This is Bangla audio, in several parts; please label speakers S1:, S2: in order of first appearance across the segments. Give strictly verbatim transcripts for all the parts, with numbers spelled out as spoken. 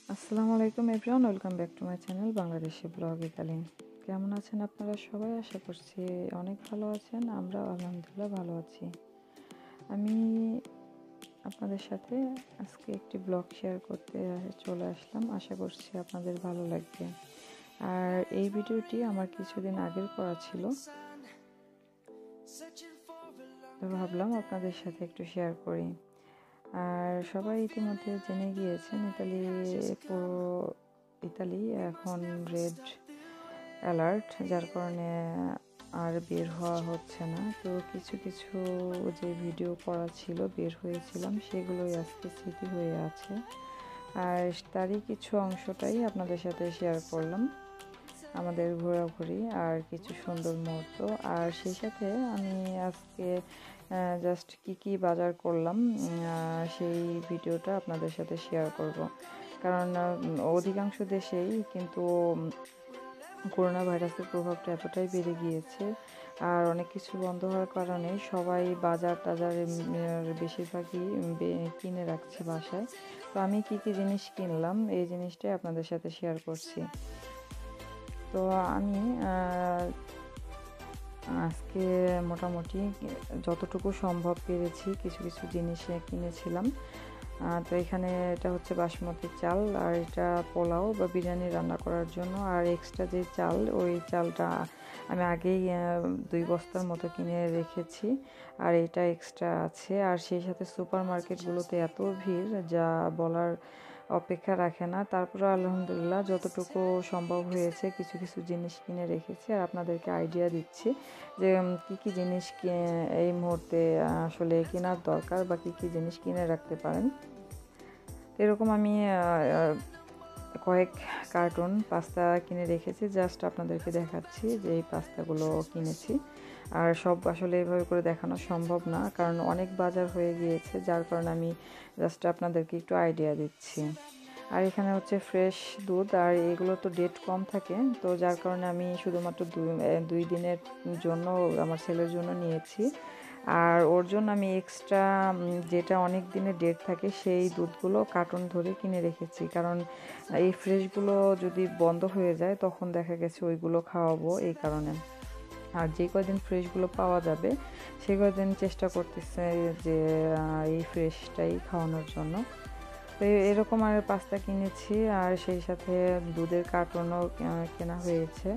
S1: আসসালামু আলাইকুম everyone, welcome back to my channel Bangladeshi vlog Italy. কেমন আছেন আপনারা সবাই? আশা করছি অনেক ভালো আছেন। আমরা আলহামদুলিল্লাহ ভালো আছি। আমি আপনাদের সাথে আজকে একটি ব্লগ শেয়ার করতে চলে আসলাম। আশা করছি আপনাদের ভালো লাগবে। আর এই ভিডিওটি আমার কিছুদিন আগের করা ছিল, তো ভাবলাম আপনাদের সাথে একটু শেয়ার করি। আর সবাই ইতিমধ্যে জেনে গিয়েছেন ইতালি পুরো ইতালি এখন রেড অ্যালার্ট, যার কারণে আর বের হওয়া হচ্ছে না। তো কিছু কিছু যে ভিডিও করা ছিল, বের হয়েছিলাম, সেগুলোই আজকে স্মৃতি হয়ে আছে। আর তারই কিছু অংশটাই আপনাদের সাথে শেয়ার করলাম, আমাদের ঘোরাঘুরি আর কিছু সুন্দর মুহূর্ত। আর সেই সাথে আমি আজকে জাস্ট কি কি বাজার করলাম সেই ভিডিওটা আপনাদের সাথে শেয়ার করব। কারণ অধিকাংশ দেশেই কিন্তু করোনা ভাইরাসের প্রভাবটা এতটাই বেড়ে গিয়েছে, আর অনেক কিছু বন্ধ হওয়ার কারণে সবাই বাজার টাজার বেশিরভাগই কিনে রাখছে বাসায়। তো আমি কি কি জিনিস কিনলাম এই জিনিসটাই আপনাদের সাথে শেয়ার করছি। তো আমি আজকে মোটামুটি যতটুকু সম্ভব পেরেছি কিছু কিছু জিনিস কিনেছিলাম। তো এখানে এটা হচ্ছে বাসমতি চাল, আর এটা পোলাও বা বিরিয়ানি রান্না করার জন্য। আর এক্সট্রা যে চাল, ওই চালটা আমি আগেই দুই বস্তার মতো কিনে রেখেছি, আর এটা এক্সট্রা আছে। আর সেই সাথে সুপার মার্কেটগুলোতে এত ভিড় যা বলার অপেক্ষা রাখে না। তারপরে আলহামদুলিল্লাহ যতটুকু সম্ভব হয়েছে কিছু কিছু জিনিস কিনে রেখেছি, আর আপনাদেরকে আইডিয়া দিচ্ছি যে কি কি জিনিস এই মুহূর্তে আসলে কেনার দরকার বা কি কি জিনিস কিনে রাখতে পারেন। এরকম আমি কয়েক কার্টন পাস্তা কিনে রেখেছি, জাস্ট আপনাদেরকে দেখাচ্ছি যে এই পাস্তাগুলো কিনেছি। আর সব আসলে এইভাবে করে দেখানো সম্ভব না, কারণ অনেক বাজার হয়ে গিয়েছে, যার কারণে আমি জাস্ট আপনাদেরকে একটু আইডিয়া দিচ্ছি। আর এখানে হচ্ছে ফ্রেশ দুধ, আর এগুলো তো ডেট কম থাকে, তো যার কারণে আমি শুধুমাত্র দুই দুই দিনের জন্য আমার ছেলের জন্য নিয়েছি। আর ওর জন্য আমি এক্সট্রা যেটা অনেক দিনের ডেট থাকে সেই দুধগুলো কার্টন ধরে কিনে রেখেছি, কারণ এই ফ্রেশগুলো যদি বন্ধ হয়ে যায় তখন দেখা গেছে ওইগুলো খাওয়াবো, এই কারণে। আর যে কয়দিন ফ্রেশগুলো পাওয়া যাবে সেই কয়দিন চেষ্টা করতেছে যে এই ফ্রেশটাই খাওয়ানোর জন্য। তো এরকম আর পাস্তা কিনেছি, আর সেই সাথে দুধের কার্টনও কেনা হয়েছে।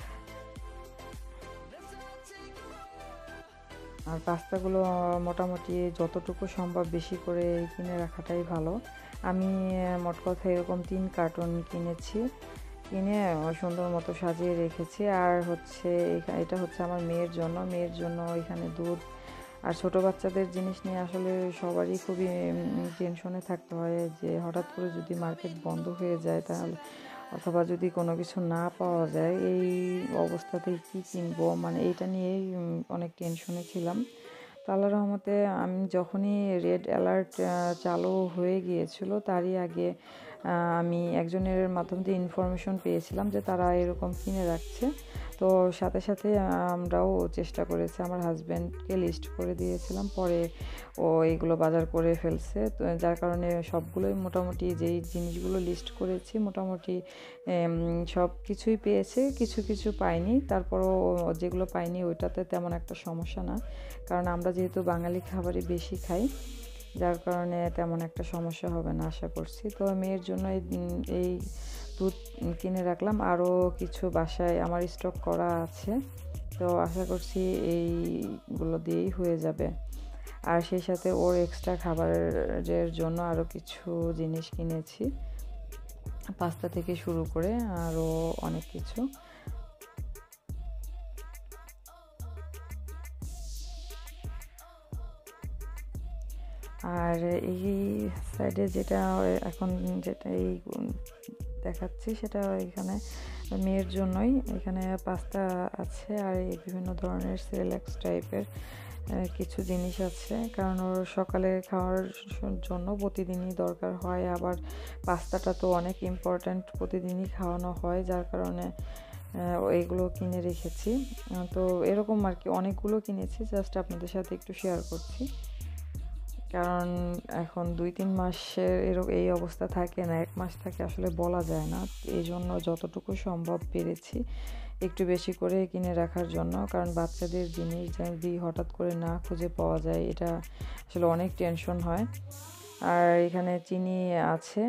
S1: আর পাস্তাগুলো মোটামুটি যতটুকু সম্ভব বেশি করে কিনে রাখাটাই ভালো। আমি মোট কথা এরকম তিন কার্টন কিনেছি, কিনে সুন্দর মতো সাজিয়ে রেখেছি। আর হচ্ছে এটা হচ্ছে আমার মেয়ের জন্য মেয়ের জন্য এখানে দুধ। আর ছোটো বাচ্চাদের জিনিস নিয়ে আসলে সবারই খুবই টেনশনে থাকতে হয় যে হঠাৎ করে যদি মার্কেট বন্ধ হয়ে যায় তাহলে, অথবা যদি কোনো কিছু না পাওয়া যায়, এই অবস্থাতেই কি কিনবো, মানে এইটা নিয়েই অনেক টেনশনে ছিলাম। তো আল্লাহর রহমতে আমি যখনই রেড অ্যালার্ট চালু হয়ে গিয়েছিল তারই আগে আমি একজনের মাধ্যমে দিয়ে ইনফরমেশন পেয়েছিলাম যে তারা এরকম কিনে রাখছে। তো সাথে সাথে আমরাও চেষ্টা করেছি, আমার হাজব্যান্ডকে লিস্ট করে দিয়েছিলাম, পরে ও এইগুলো বাজার করে ফেলছে। তো যার কারণে সবগুলোই মোটামুটি যেই জিনিসগুলো লিস্ট করেছি মোটামুটি সব কিছুই পেয়েছে, কিছু কিছু পাইনি। তারপরও যেগুলো পাইনি ওইটাতে তেমন একটা সমস্যা না, কারণ আমরা যেহেতু বাঙালি খাবারই বেশি খাই, যার কারণে তেমন একটা সমস্যা হবে না আশা করছি। তো মেয়ের জন্য এই দুধ কিনে রাখলাম, আরও কিছু বাসায় আমার স্টক করা আছে, তো আশা করছি এইগুলো দিয়েই হয়ে যাবে। আর সেই সাথে ওর এক্সট্রা খাবারের জন্য আরও কিছু জিনিস কিনেছি, পাস্তা থেকে শুরু করে আরও অনেক কিছু। আর এই সাইডে যেটা এখন যেটা এই দেখাচ্ছি সেটা এখানে মেয়ের জন্যই, এখানে পাস্তা আছে আর এই বিভিন্ন ধরনের সেরেল্যাক্স টাইপের কিছু জিনিস আছে, কারণ ওর সকালে খাওয়ার জন্য প্রতিদিনই দরকার হয়। আবার পাস্তাটা তো অনেক ইম্পর্ট্যান্ট, প্রতিদিনই খাওয়ানো হয়, যার কারণে এইগুলো কিনে রেখেছি। তো এরকম আর কি অনেকগুলো কিনেছি, জাস্ট আপনাদের সাথে একটু শেয়ার করছি। কারণ এখন দুই তিন মাসের এরকম এই অবস্থা থাকে না, এক মাস থাকে আসলে বলা যায় না। এই জন্য যতটুকু সম্ভব পেরেছি একটু বেশি করে কিনে রাখার জন্য, কারণ বাচ্চাদের জিনিস যদি হঠাৎ করে না খুঁজে পাওয়া যায় এটা আসলে অনেক টেনশন হয়। আর এখানে চিনি আছে,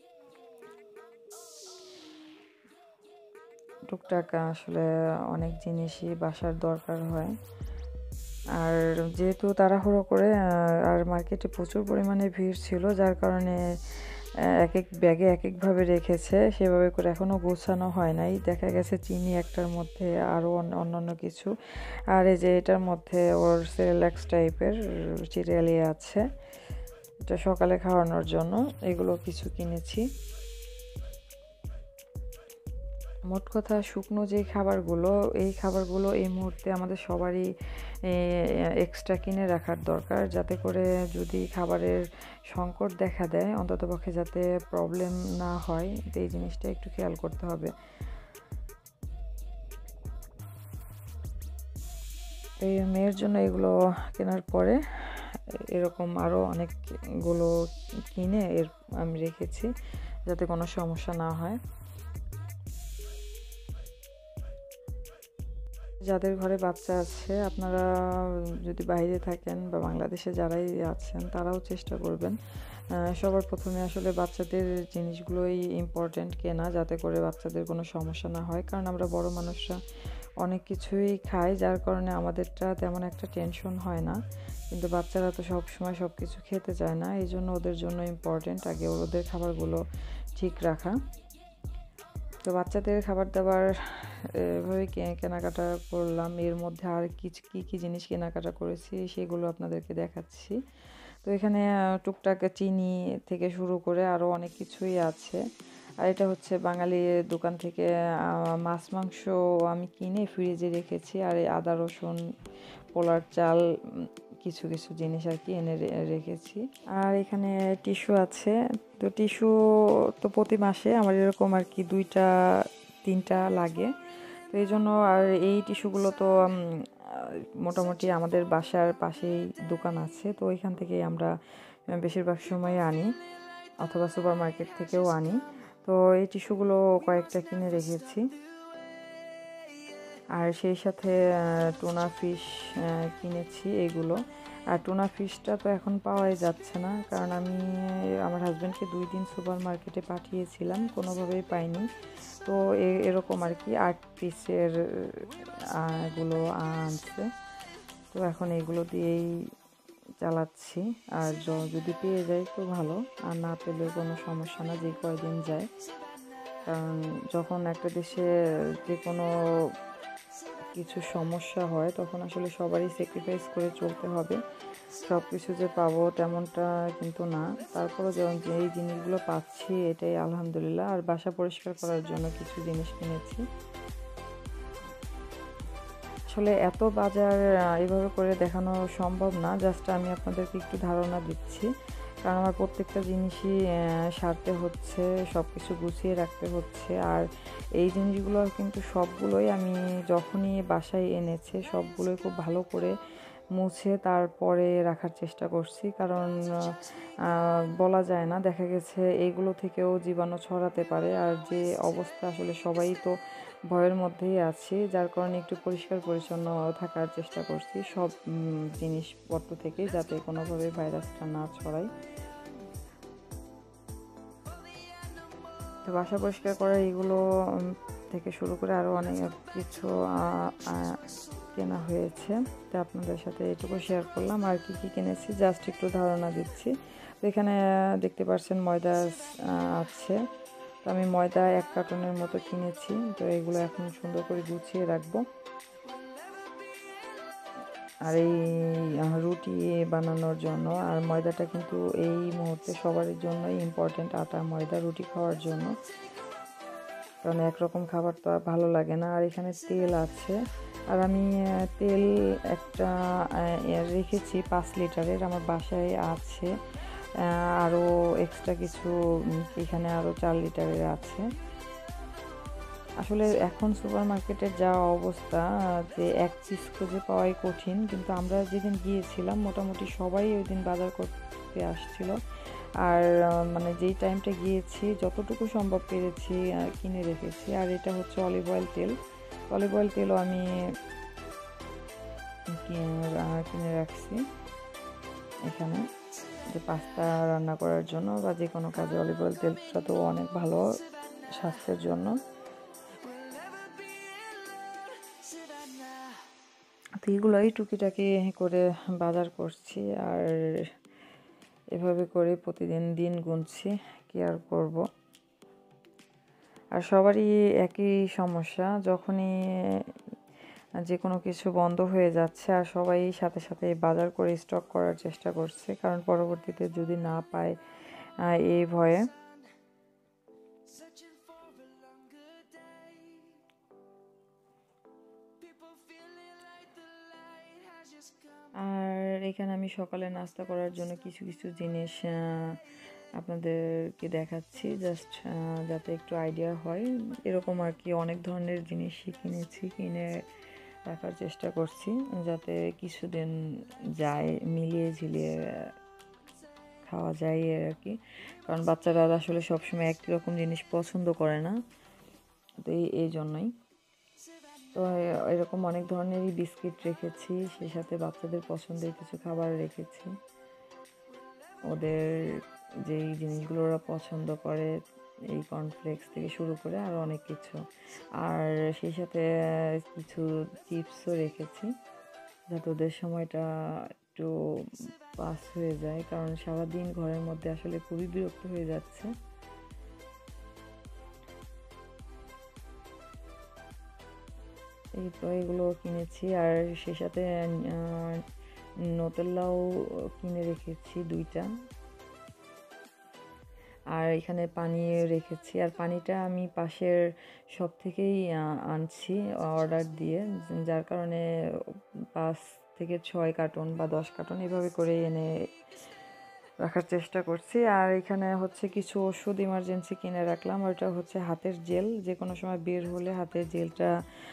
S1: টুকটাক আসলে অনেক জিনিসই বাসার দরকার হয়। আর যেহেতু তাড়াহুড়ো করে আর মার্কেটে প্রচুর পরিমাণে ভিড় ছিল, যার কারণে এক এক ব্যাগে এক একভাবে রেখেছে, সেভাবে করে এখনও গোছানো হয় নাই। দেখা গেছে চিনি একটার মধ্যে আরও অন্যান্য কিছু, আর এই যে এটার মধ্যে ওর সেরেলাক্স টাইপের সিরিয়ালি আছে, এটা সকালে খাওয়ানোর জন্য এগুলো কিছু কিনেছি। মোট কথা শুকনো যে খাবারগুলো, এই খাবারগুলো এই মুহূর্তে আমাদের সবারই এক্সট্রা কিনে রাখার দরকার, যাতে করে যদি খাবারের সংকট দেখা দেয় অন্ততপক্ষে যাতে প্রবলেম না হয়, এই জিনিসটা একটু খেয়াল করতে হবে। এই মেয়ের জন্য এগুলো কেনার পরে এরকম আরও অনেকগুলো কিনে এর আমি রেখেছি যাতে কোনো সমস্যা না হয়। যাদের ঘরে বাচ্চা আছে, আপনারা যদি বাইরে থাকেন বা বাংলাদেশে যারাই আছেন তারাও চেষ্টা করবেন সবার প্রথমে আসলে বাচ্চাদের জিনিসগুলোই ইম্পর্টেন্ট কেনা, যাতে করে বাচ্চাদের কোনো সমস্যা না হয়। কারণ আমরা বড় মানুষরা অনেক কিছুই খাই, যার কারণে আমাদেরটা তেমন একটা টেনশন হয় না, কিন্তু বাচ্চারা তো সব সময় সব কিছু খেতে চায় না, এই জন্য ওদের জন্য ইম্পর্টেন্ট আগে ওদের খাবারগুলো ঠিক রাখা। তো বাচ্চাদের খাবার দাবার এভাবে কেনাকাটা করলাম। এর মধ্যে আর কিছু কী কী জিনিস কেনাকাটা করেছি সেগুলো আপনাদেরকে দেখাচ্ছি। তো এখানে টুকটাক চিনি থেকে শুরু করে আরও অনেক কিছুই আছে। আর এটা হচ্ছে বাঙালি দোকান থেকে মাছ মাংস আমি কিনে ফ্রিজে রেখেছি, আর এই আদা রসুন পোলার চাল কিছু কিছু জিনিস আর কি এনে রেখেছি। আর এখানে টিস্যু আছে, তো টিস্যু তো প্রতি মাসে আমার এরকম আর কি দুইটা তিনটা লাগে, তো এই জন্য আর এই টিস্যুগুলো তো মোটামুটি আমাদের বাসার পাশেই দোকান আছে, তো ওইখান থেকেই আমরা বেশিরভাগ সময় আনি, অথবা সুপার মার্কেট থেকেও আনি। তো এই টিস্যুগুলো কয়েকটা কিনে রেখেছি। আর সেই সাথে টুনা ফিশ কিনেছি এগুলো। আর টুনা ফিশটা তো এখন পাওয়াই যাচ্ছে না, কারণ আমি আমার হাজব্যান্ডকে দুই দিন সুপার মার্কেটে পাঠিয়েছিলাম, কোনোভাবেই পাইনি। তো এরকম আর কি আট পিসের এগুলো আনছে, তো এখন এগুলো দিয়েই চালাচ্ছি। আর যদি পেয়ে যায় তো ভালো, আর না পেলে কোনো সমস্যা না, যে কয়দিন যায়। কারণ যখন একটা দেশে যে কোনো কিছু সমস্যা হয় তখন আসলে সবারই স্যাক্রিফাইস করে চলতে হবে। সব কিছু যে পাবো তেমনটা কিন্তু না, তারপরও যেমন যে এই জিনিসগুলো পাচ্ছি এটাই আলহামদুলিল্লাহ। আর বাসা পরিষ্কার করার জন্য কিছু জিনিস কিনেছি। আসলে এত বাজার এভাবে করে দেখানো সম্ভব না, জাস্ট আমি আপনাদেরকে একটু ধারণা দিচ্ছি, কারণ আমার প্রত্যেকটা জিনিসই সারতে হচ্ছে, সব কিছু গুছিয়ে রাখতে হচ্ছে। আর এই জিনিসগুলো কিন্তু সবগুলোই আমি যখনই বাসায় এনেছে সবগুলোই খুব ভালো করে মুছে তারপরে রাখার চেষ্টা করছি, কারণ বলা যায় না, দেখা গেছে এইগুলো থেকেও জীবাণু ছড়াতে পারে। আর যে অবস্থা আসলে সবাই তো ভয়ের মধ্যেই আছি, যার কারণে একটু পরিষ্কার পরিচ্ছন্ন থাকার চেষ্টা করছি সব জিনিসপত্র থেকে, যাতে কোনোভাবে ভাইরাসটা না ছড়ায়। তো বাসা পরিষ্কার করা এগুলো থেকে শুরু করে আরও অনেক কিছু কেনা হয়েছে, তো আপনাদের সাথে এটুকু শেয়ার করলাম। আর কি কি কিনেছি জাস্ট একটু ধারণা দিচ্ছি। তো এখানে দেখতে পাচ্ছেন ময়দা আছে, তো আমি ময়দা এক কার্টনের মতো কিনেছি, তো এগুলো এখন সুন্দর করে গুছিয়ে রাখবো। আর এই রুটি বানানোর জন্য, আর ময়দাটা কিন্তু এই মুহূর্তে সবার জন্যই ইম্পর্টেন্ট, আটা ময়দা রুটি খাওয়ার জন্য, কারণ একরকম খাবার তো আর ভালো লাগে না। আর এখানে তেল আছে, আর আমি তেল একটা রেখেছি পাঁচ লিটারের, আমার বাসায় আছে আরও এক্সট্রা কিছু, এখানে আরও চার লিটারের আছে। আসলে এখন সুপার মার্কেটের যা অবস্থা যে এক পিস খুঁজে পাওয়াই কঠিন, কিন্তু আমরা যেদিন গিয়েছিলাম মোটামুটি সবাই ওই দিন বাজার করতে আসছিল। আর মানে যেই টাইমটা গিয়েছি যতটুকু সম্ভব পেরেছি কিনে রেখেছি। আর এটা হচ্ছে অলিভ অয়েল তেল। অলিভ অয়েল তেলও আমি কিনে রাখছি এখানে, যে পাস্তা রান্না করার জন্য বা যে কোনো কাজে অলিভ অয়েল তেলটা তো অনেক ভালো স্বাস্থ্যের জন্য। তো এগুলোই টুকিটাকি করে বাজার করছি, আর এভাবে করে প্রতিদিন দিন গুনছি, কি আর করব। আর সবারই একই সমস্যা, যখনই যে কোনো কিছু বন্ধ হয়ে যাচ্ছে আর সবাই সাথে সাথে বাজার করে স্টক করার চেষ্টা করছে, কারণ পরবর্তীতে যদি না পায় এই ভয়ে। আর এখানে আমি সকালে নাস্তা করার জন্য কিছু কিছু জিনিস আপনাদেরকে দেখাচ্ছি, জাস্ট যাতে একটু আইডিয়া হয়। এরকম আর কি অনেক ধরনের জিনিসই কিনেছি, কিনে রাখার চেষ্টা করছি যাতে কিছুদিন যায়, মিলিয়ে ঝিলিয়ে খাওয়া যায় আর কি। কারণ বাচ্চারা আসলে সবসময় একই রকম জিনিস পছন্দ করে না, তো এই জন্যই। তো এরকম অনেক ধরনেরই বিস্কিট রেখেছি, সেই সাথে বাচ্চাদের পছন্দের কিছু খাবার রেখেছি, ওদের যেই জিনিসগুলো ওরা পছন্দ করে, এই কর্নফ্লেক্স থেকে শুরু করে আরও অনেক কিছু। আর সেই সাথে কিছু চিপসও রেখেছি যাতে ওদের সময়টা একটু পাস হয়ে যায়, কারণ সারাদিন ঘরের মধ্যে আসলে খুবই বিরক্ত হয়ে যাচ্ছে। এই তো এগুলো কিনেছি, আর সেই সাথে নোটেল্লাও কিনে রেখেছি দুইটা। আর এখানে পানি রেখেছি, আর পানিটা আমি পাশের সব থেকেই আনছি অর্ডার দিয়ে, যার কারণে পাঁচ থেকে ছয় কার্টন বা দশ কার্টন এভাবে করে এনে রাখার চেষ্টা করছি। আর এখানে হচ্ছে কিছু ওষুধ ইমার্জেন্সি কিনে রাখলাম, ওটা হচ্ছে হাতের জেল, যে কোনো সময় বের হলে হাতের জেলটা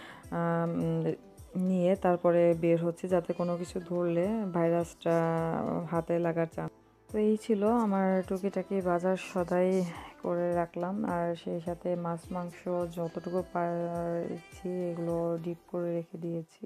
S1: নিয়ে তারপরে বের হচ্ছে, যাতে কোনো কিছু ধরলে ভাইরাসটা হাতে লাগার চান্স। তো এই ছিল আমার টুকিটাকি বাজার সদাই করে রাখলাম, আর সেই সাথে মাছ মাংস যতটুকু পারছি এগুলো ডিপ করে রেখে দিয়েছি,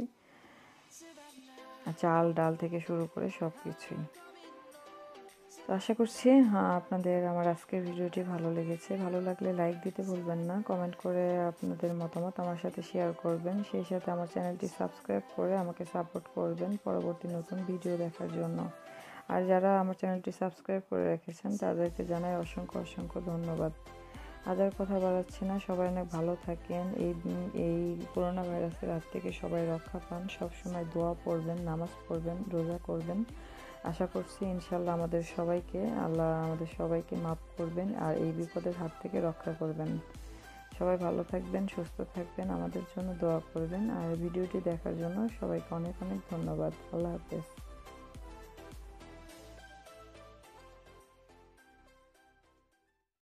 S1: চাল ডাল থেকে শুরু করে সব কিছুই। তো আশা করছি হ্যাঁ আপনাদের আমার আজকের ভিডিওটি ভালো লেগেছে। ভালো লাগলে লাইক দিতে ভুলবেন না, কমেন্ট করে আপনাদের মতামত আমার সাথে শেয়ার করবেন, সেই সাথে আমার চ্যানেলটি সাবস্ক্রাইব করে আমাকে সাপোর্ট করবেন পরবর্তী নতুন ভিডিও দেখার জন্য। আর যারা আমার চ্যানেলটি সাবস্ক্রাইব করে রেখেছেন তাদেরকে জানাই অসংখ্য অসংখ্য ধন্যবাদ। আজ আর কথা বাড়াচ্ছি না, সবাই অনেক ভালো থাকেন, এই এই করোনা ভাইরাসের হাত থেকে সবাই রক্ষা পান, সবসময় দোয়া পড়বেন, নামাজ পড়বেন, রোজা করবেন। আশা করছি ইনশাল্লাহ আমাদের সবাইকে আল্লাহ আমাদের সবাইকে মাফ করবেন আর এই বিপদের হাত থেকে রক্ষা করবেন। সবাই ভালো থাকবেন, সুস্থ থাকবেন, আমাদের জন্য দোয়া করবেন। আর ভিডিওটি দেখার জন্য সবাইকে অনেক অনেক ধন্যবাদ। আল্লাহ হাফেজ।